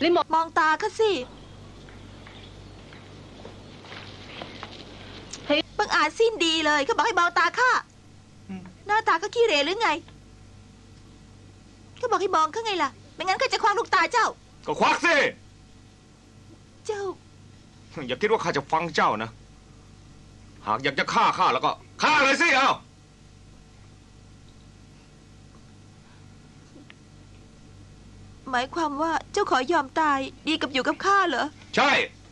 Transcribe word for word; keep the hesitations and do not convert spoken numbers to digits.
ลิมมองตาข้าสิบังอาจสิ้นดีเลยเขาบอกให้มองตาข้าหน้าตาก็ขี้เหร่หรือไงเขาบอกให้มองข้าไงล่ะไม่งั้นข้าจะคว้าลูกตาเจ้าก็ควักสิเจ้าอย่าคิดว่าข้าจะฟังเจ้านะหากอยากจะฆ่าข้าแล้วก็ฆ่าเลยสิเอาหมายความว่าเจ้าขอยอมตายดีกับอยู่กับข้าเหรอใช่